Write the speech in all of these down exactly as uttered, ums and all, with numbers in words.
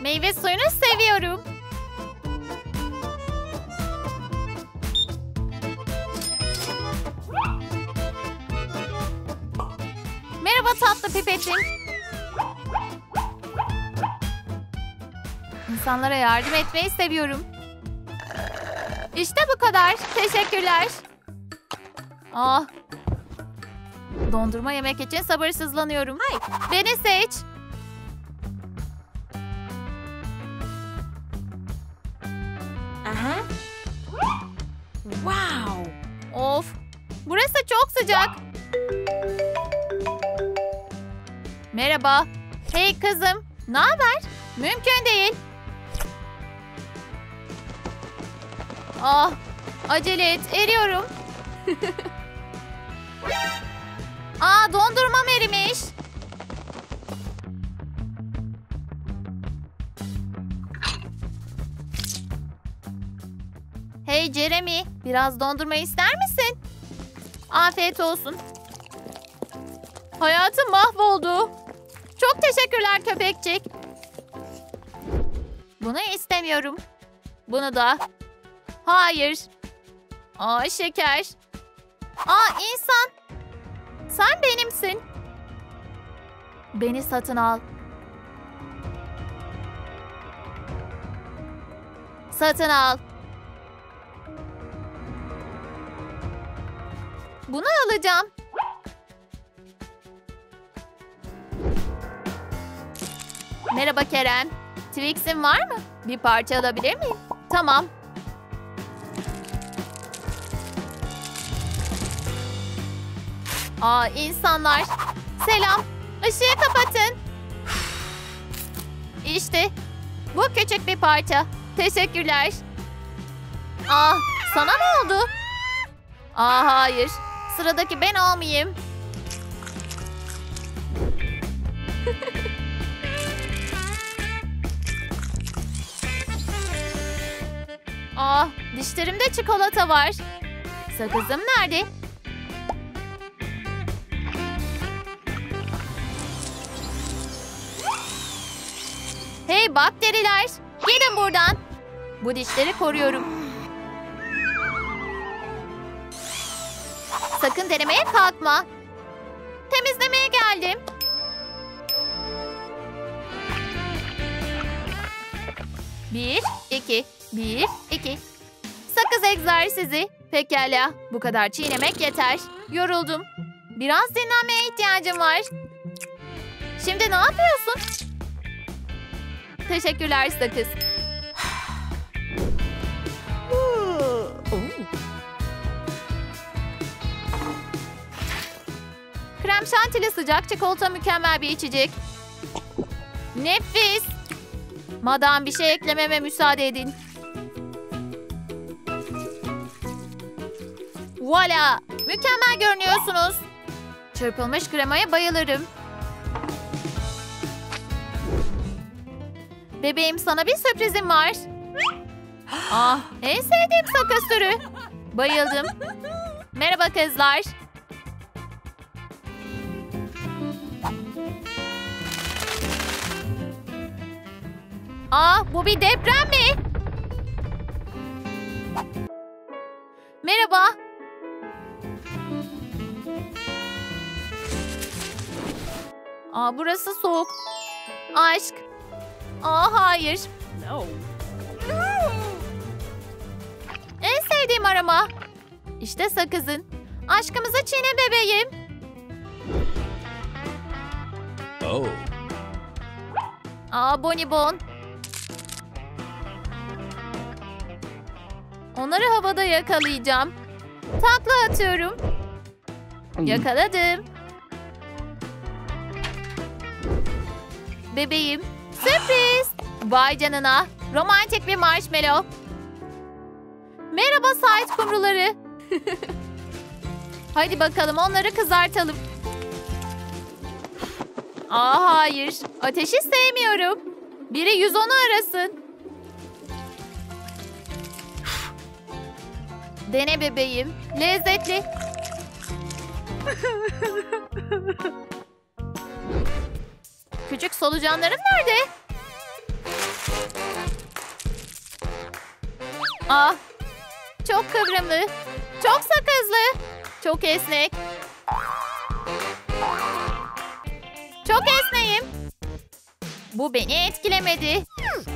Meyve suyunu seviyorum. Merhaba tatlı pipetim. İnsanlara yardım etmeyi seviyorum. İşte bu kadar. Teşekkürler. Ah. Dondurma yemek için sabırsızlanıyorum. Beni seç. Aha. Wow. Of. Burası çok sıcak. Merhaba. Hey kızım. Ne haber? Mümkün değil. Ah. Acele et. Eriyorum. Aa, dondurmam erimiş. Hey Jeremy, biraz dondurma ister misin? Afiyet olsun. Hayatım mahvoldu. Çok teşekkürler köpekçik. Bunu istemiyorum. Bunu da. Hayır. Aa, şeker. Aa, insan. Sen benimsin. Beni satın al. Satın al. Bunu alacağım. Merhaba Kerem. Twix'in var mı? Bir parça alabilir miyim? Tamam. Aa, insanlar. Selam. Işığı kapatın. İşte. Bu küçük bir parça. Teşekkürler. Aa, sana ne oldu? Aa, hayır. Sıradaki ben olmayayım. Aa, dişlerimde çikolata var. Sakızım nerede? Hey bakteriler, gidin buradan. Bu dişleri koruyorum. Sakın denemeye kalkma. Temizlemeye geldim. Bir, iki, bir, iki. Sakız egzersizi. Pekala, bu kadar çiğnemek yeter. Yoruldum. Biraz dinlenmeye ihtiyacım var. Şimdi ne yapıyorsun? Teşekkürler sakız. Krem şantili sıcak çikolata mükemmel bir içecek. Nefis. Madam bir şey eklememe müsaade edin. Voila. Mükemmel görünüyorsunuz. Çırpılmış kremaya bayılırım. Bebeğim sana bir sürprizim var. Ah, en sevdiğim sakız türü. Bayıldım. Merhaba kızlar. Ah, bu bir deprem mi? Merhaba. Aa, burası soğuk. Aşk. Aa, hayır. No. En sevdiğim arama. İşte sakızın. Aşkımızı çiğne bebeğim. Oh. Aa, bonibon. Onları havada yakalayacağım. Takla atıyorum. Yakaladım. Bebeğim. Sürpriz. Vay canına. Romantik bir marshmallow. Merhaba sahil kumruları. Hadi bakalım onları kızartalım. Aa, hayır. Ateşi sevmiyorum. Biri yüz onu arasın. Dene bebeğim. Lezzetli. Küçük solucanlarım nerede? Ah, çok kıvrımlı, çok sakızlı, çok esnek. Çok esneyim. Bu beni etkilemedi.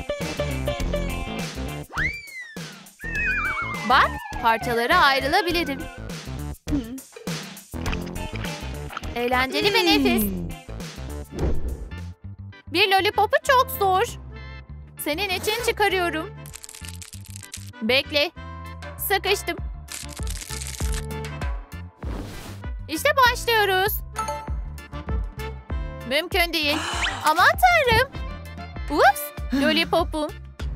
Bak, parçalara ayrılabilirim. Eğlenceli ve nefis. Bir lollipopu çok zor. Senin için çıkarıyorum. Bekle. Sıkıştım. İşte başlıyoruz. Mümkün değil. Aman tanrım. Ups, lollipopum.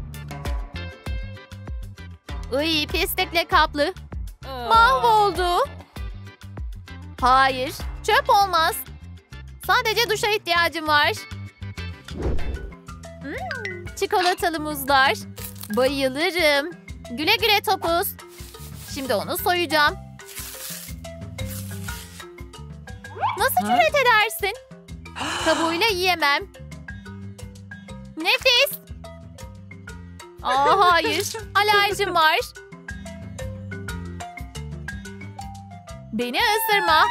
Iy, pislikle kaplı. Mahvoldu. Hayır, çöp olmaz. Sadece duşa ihtiyacım var. Hmm, çikolatalı muzlar. Bayılırım. Güle güle topuz. Şimdi onu soyacağım. Nasıl cüret edersin? Kabuğuyla yiyemem. Nefis. Aa, hayır. Alerjim var. Beni ısırma.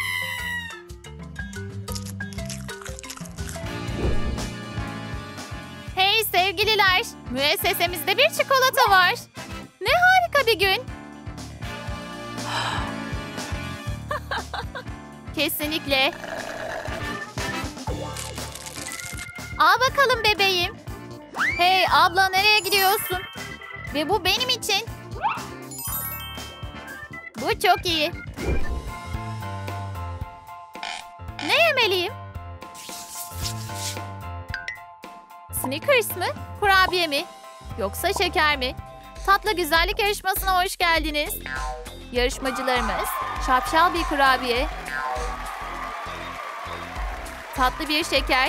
Hey sevgililer. Müessesemizde bir çikolata var. Ne harika bir gün. Kesinlikle. Al bakalım bebeğim. Hey abla, nereye gidiyorsun? Ve bu benim için. Bu çok iyi. Ne yemeliyim? Snickers mı? Kurabiye mi? Yoksa şeker mi? Tatlı güzellik yarışmasına hoş geldiniz. Yarışmacılarımız şapşal bir kurabiye, tatlı bir şeker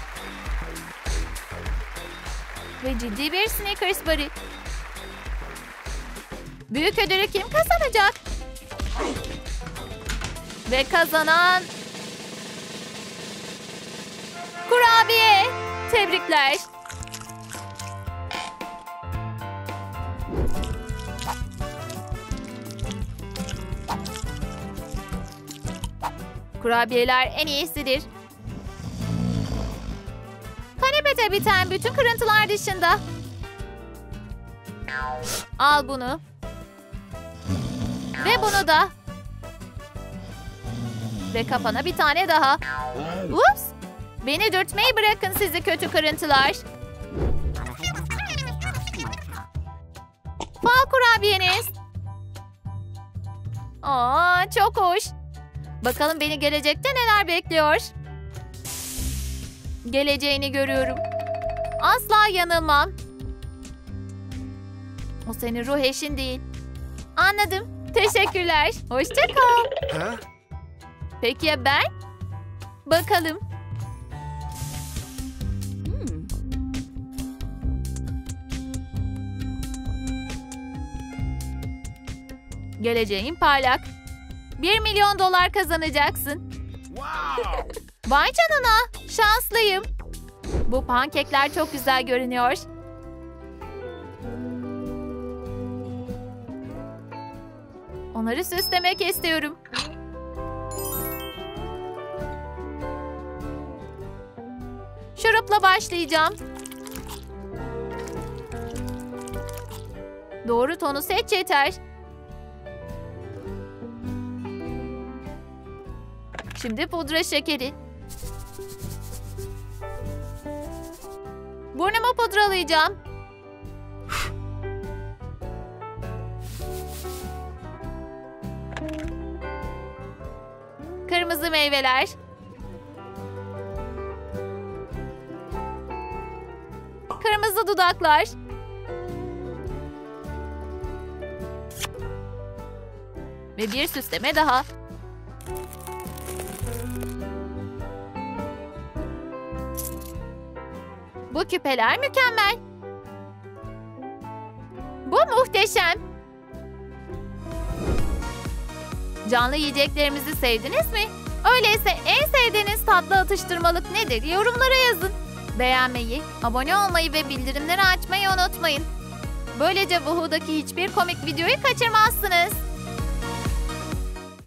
ve ciddi bir Snickers barı. Büyük ödülü kim kazanacak? Ve kazanan kurabiye. Tebrikler. Kurabiyeler en iyisidir. Kanepede biten bütün kırıntılar dışında. Al bunu. Ve bunu da. Ve kafana bir tane daha. Ups! Beni dürtmeyi bırakın sizi kötü kırıntılar. Fal kurabiyeniz. Aa, çok hoş. Bakalım beni gelecekte neler bekliyor. Geleceğini görüyorum. Asla yanılmam. O senin ruh eşin değil. Anladım. Teşekkürler. Hoşça kal. Ha? Peki ya ben? Bakalım. Hmm. Geleceğin parlak. Bir milyon dolar kazanacaksın. Wow. Vay canına. Şanslıyım. Bu pankekler çok güzel görünüyor. Onları süslemek istiyorum. Şurupla başlayacağım. Doğru tonu seç yeter. Şimdi pudra şekeri. Burnumu pudralayacağım. Kırmızı meyveler. Kırmızı dudaklar. Ve bir süsleme daha. Bu küpeler mükemmel. Bu muhteşem. Canlı yiyeceklerimizi sevdiniz mi? Öyleyse en sevdiğiniz tatlı atıştırmalık nedir? Yorumlara yazın. Beğenmeyi, abone olmayı ve bildirimleri açmayı unutmayın. Böylece Woohoo'daki hiçbir komik videoyu kaçırmazsınız.